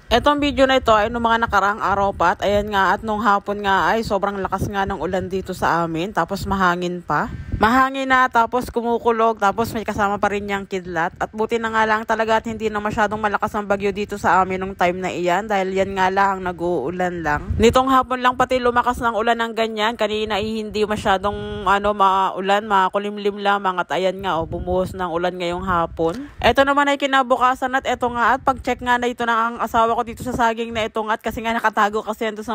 Etong video na ito ay nung mga nakaraang araw pa at ayan nga at nung hapon nga ay sobrang lakas nga ng ulan dito sa amin tapos mahangin pa. Mahangin na tapos kumukulog tapos may kasama pa rin niyang kidlat at buti na nga lang talaga at hindi na masyadong malakas ang bagyo dito sa amin nung time na iyan dahil yan nga lang nag-uulan lang. Nitong hapon lang pati lumakas ng ulan ng ganyan, kanina ay hindi masyadong maulan, makulimlim lamang at ayan nga bumuhos ng ulan ngayong hapon. Ito naman ay kinabukasan at eto nga at pag-check nga na ito na ang asawa ko dito sa saging na ito nga at kasi nga nakatago kasi ito sa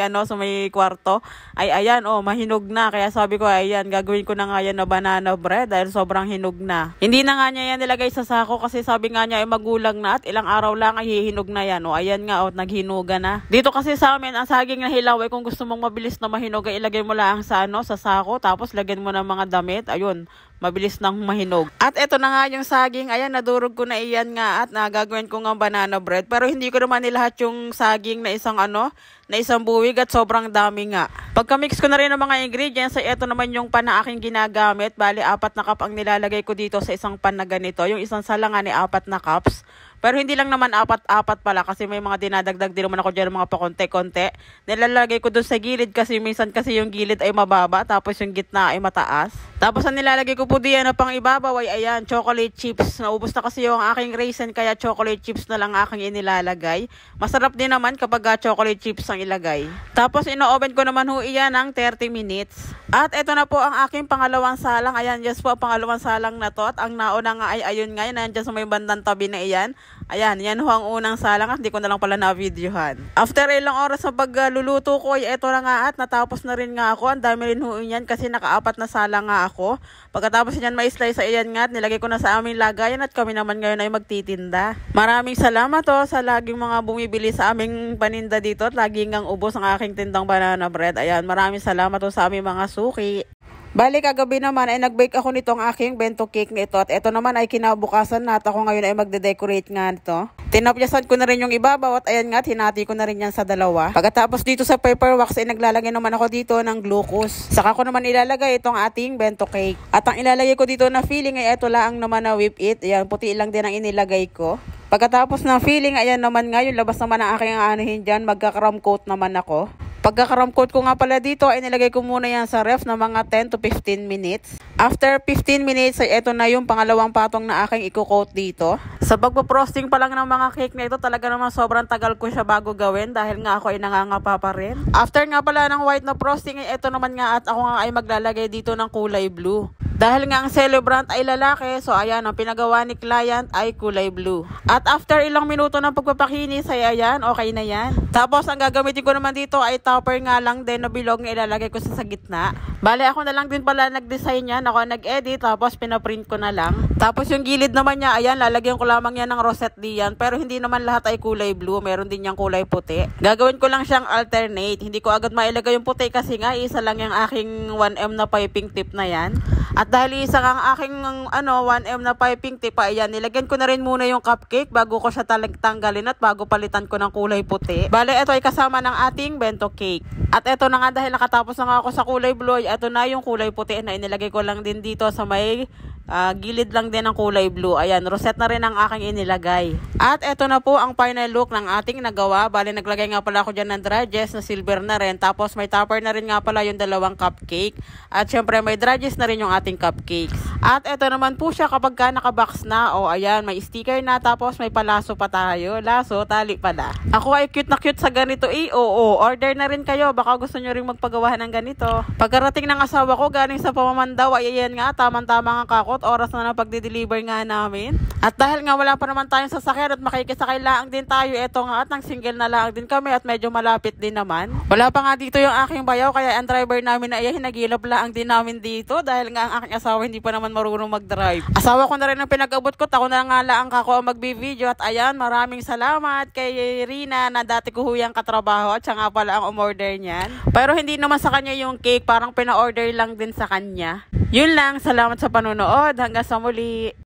may kwarto ay ayan mahinog na kaya sabi ko ayan gagawin ko na nga yan na banana bread dahil sobrang hinog na. Hindi na nga niya yan nilagay sa sako kasi sabi nga niya ay magulang na at ilang araw lang ay hihinog na yan. Ayan nga naghinuga na. Dito kasi sa amin ang saging na hilaw ay kung gusto mong mabilis na mahinog ay ilagay mo lang sa sako tapos lagyan mo ng mga damit. Ayun, mabilis nang mahinog. At eto na nga yung saging. Ayan, nadurog ko na iyan nga at nagagawin ko ng banana bread. Pero hindi ko naman nilahat yung saging na isang buwig at sobrang dami nga. Pagka-mix ko na rin ng mga ingredients ay eto naman yung pan na aking ginagamit. Bali, 4 na cup ang nilalagay ko dito sa isang pan na ganito. Yung isang salangan ay 4 na cups. Pero hindi lang naman 4 pala kasi may mga dinadagdag din naman ako dyan mga pakonte-konte. Nilalagay ko dun sa gilid kasi minsan kasi yung gilid ay mababa tapos yung gitna ay mataas. Tapos ang nilalagay ko po diyan na pang ibabaw ay ayan, chocolate chips. Naubos na kasi yung aking raisin kaya chocolate chips na lang aking inilalagay. Masarap din naman kapag chocolate chips ang ilagay. Tapos ino-oven ko naman ho iyan ng 30 minutes. At ito na po ang aking pangalawang salang. Ayan, yes po, pangalawang salang na to. At ang nauna nga ay ayun nga, nandiyan sa may bandang tabi na iyan. Ayan, yan ho ang unang salang at hindi ko na lang pala na-videohan. After ilang oras sa pagluluto ko ay eto na nga at natapos na rin nga ako. Ang dami rin ho yan kasi naka-4 na salang nga ako. Pagkatapos yan ma-slice sa iyan nga at nilagay ko na sa aming lagayan at kami naman ngayon ay magtitinda. Maraming salamat sa laging mga bumibili sa aming paninda dito at laging ang ubos ang aking tindang banana bread. Ayan, maraming salamat sa aming mga suki. Bali kagabi naman ay nag-bake ako nitong aking bento cake nito at ito naman ay kinabukasan na at ako ngayon ay magde-decorate nga nito. Tinapyasan ko na rin yung ibabaw at ayan nga hinati ko na rin yan sa dalawa. Pagkatapos dito sa paper wax ay naglalagay naman ako dito ng glucose. Saka ko naman ilalagay itong ating bento cake. At ang ilalagay ko dito na filling ay ito lang naman na whip it. Ayan, puti lang din ang inilagay ko. Pagkatapos ng filling, ayan naman nga yung labas naman ang aking anuhin dyan. Magka-crumb coat naman ako. Pagka-crumb coat ko nga pala dito ay nilagay ko muna yan sa ref na mga 10 to 15 minutes. After 15 minutes ay ito na yung pangalawang patong na aking i-coat dito. Sa pagpo-frosting pa lang ng mga cake na ito talaga naman sobrang tagal ko siya bago gawin dahil nga ako ay nangangapa pa rin. After nga pala ng white na frosting ay ito naman nga at ako nga ay maglalagay dito ng kulay blue. Dahil nga ang celebrant ay lalaki, so ayan, ang pinagawa ni client ay kulay blue. At after ilang minuto ng pagpapakinis ay ayan, okay na yan. Tapos ang gagamitin ko naman dito ay topper nga lang din na bilog na ilalagay ko sa gitna. Bale ako na lang din pala nag-design yan, ako nag-edit, tapos pinaprint ko na lang. Tapos yung gilid naman niya, ayan, lalagyan ko lamang yan ng rosette diyan. Pero hindi naman lahat ay kulay blue, meron din yung kulay puti. Gagawin ko lang siyang alternate, hindi ko agad mailagay yung puti kasi nga isa lang yung aking 1M na piping tip na yan. At dahil isa ang aking 1M na piping tip, ayan, nilagyan ko na rin muna yung cupcake bago ko siya tanggalin at bago palitan ko ng kulay puti. Bale, ito ay kasama ng ating bento cake. At ito na nga dahil nakatapos na nga ako sa kulay blue, ito na yung kulay puti na inilagay ko lang din dito sa may gilid lang din ng kulay blue. Ayan, rosette na rin ang aking inilagay. At ito na po ang final look ng ating nagawa. Bale, naglagay nga pala ako dyan ng dredges na silver na rin. Tapos may topper na rin nga pala yung dalawang cupcake. At syempre may dredges na rin yung ating cupcakes. At ito naman po siya kapag ka nakabox na. Ayan, may sticker na tapos may palaso pa tayo. Laso, tali pala. Ako ay cute na cute sa ganito. Order na rin kayo. Baka gusto nyo rin magpagawa ng ganito. Pagkarating ng asawa ko galing sa pamamandaw, ay ayan nga, tamang-tama nga kakot. Oras na pagde-deliver nga namin. At dahil nga wala pa naman tayong sasakyan at makikisakay lang din tayo, eto nga at ng single na lang din kami at medyo malapit din naman. Wala pa nga dito yung aking bayaw kaya ang driver namin na ayan, hinagilap lang din namin dito dahil nga ang aking asawa hindi pa naman marunong mag-drive. Asawa ko na rin ang pinag-abot ko, ako na nga lang kako ang magbi-video at ayan, maraming salamat kay Rina na dati ko huyang katrabaho at siya nga pala ang umorder niyan. Pero hindi naman sa kanya yung cake, parang pina-order lang din sa kanya. Yun lang, salamat sa panonood. Hanggang sa muli.